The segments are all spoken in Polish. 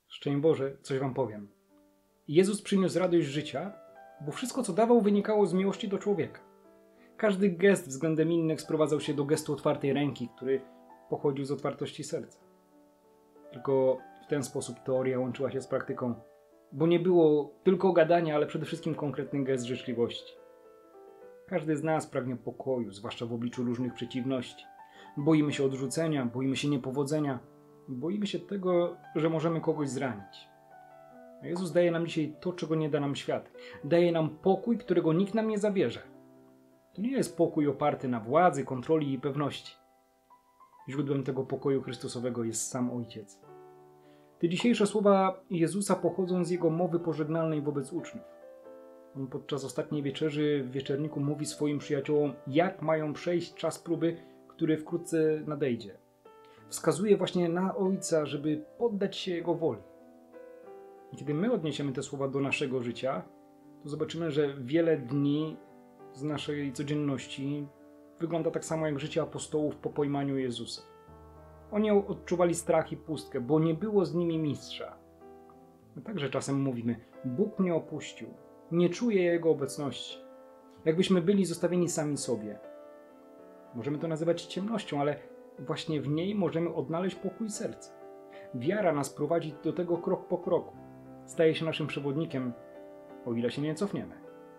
Szczęść Boże, coś wam powiem. Jezus przyniósł radość życia, bo wszystko, co dawał, wynikało z miłości do człowieka. Każdy gest względem innych sprowadzał się do gestu otwartej ręki, który pochodził z otwartości serca. Tylko w ten sposób teoria łączyła się z praktyką, bo nie było tylko gadania, ale przede wszystkim konkretny gest życzliwości. Każdy z nas pragnie pokoju, zwłaszcza w obliczu różnych przeciwności. Boimy się odrzucenia, boimy się niepowodzenia, boimy się tego, że możemy kogoś zranić. A Jezus daje nam dzisiaj to, czego nie da nam świat. Daje nam pokój, którego nikt nam nie zabierze. To nie jest pokój oparty na władzy, kontroli i pewności. Źródłem tego pokoju Chrystusowego jest sam Ojciec. Te dzisiejsze słowa Jezusa pochodzą z Jego mowy pożegnalnej wobec uczniów. On podczas ostatniej wieczerzy w wieczerniku mówi swoim przyjaciołom, jak mają przejść czas próby, który wkrótce nadejdzie. Wskazuje właśnie na Ojca, żeby poddać się Jego woli. I kiedy my odniesiemy te słowa do naszego życia, to zobaczymy, że wiele dni z naszej codzienności wygląda tak samo jak życie apostołów po pojmaniu Jezusa. Oni odczuwali strach i pustkę, bo nie było z nimi mistrza. My także czasem mówimy, Bóg mnie opuścił, nie czuję Jego obecności. Jakbyśmy byli zostawieni sami sobie. Możemy to nazywać ciemnością, ale właśnie w niej możemy odnaleźć pokój serca. Wiara nas prowadzi do tego krok po kroku. Staje się naszym przewodnikiem, o ile się nie cofniemy.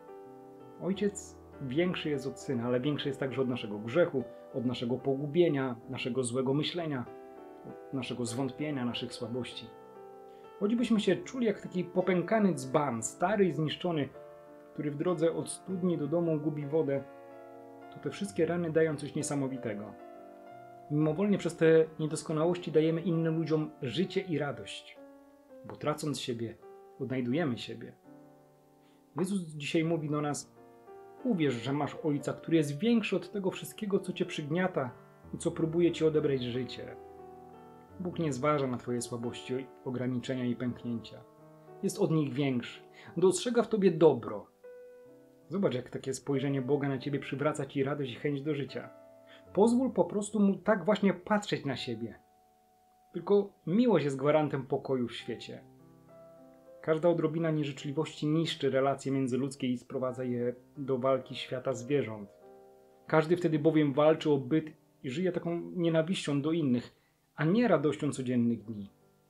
Ojciec większy jest od Syna, ale większy jest także od naszego grzechu, od naszego pogubienia, naszego złego myślenia, od naszego zwątpienia, naszych słabości. Choćbyśmy się czuli jak taki popękany dzban, stary i zniszczony, który w drodze od studni do domu gubi wodę, to te wszystkie rany dają coś niesamowitego. Mimowolnie przez te niedoskonałości dajemy innym ludziom życie i radość, bo tracąc siebie, odnajdujemy siebie. Jezus dzisiaj mówi do nas, uwierz, że masz Ojca, który jest większy od tego wszystkiego, co cię przygniata i co próbuje ci odebrać życie. Bóg nie zważa na twoje słabości, ograniczenia i pęknięcia. Jest od nich większy. Dostrzega w tobie dobro. Zobacz, jak takie spojrzenie Boga na ciebie przywraca ci radość i chęć do życia. Pozwól po prostu Mu tak właśnie patrzeć na siebie. Tylko miłość jest gwarantem pokoju w świecie. Każda odrobina nieżyczliwości niszczy relacje międzyludzkie i sprowadza je do walki świata zwierząt. Każdy wtedy bowiem walczy o byt i żyje taką nienawiścią do innych, a nie radością codziennych dni.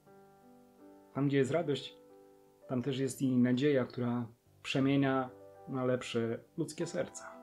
Tam, gdzie jest radość, tam też jest i nadzieja, która przemienia na lepsze ludzkie serca.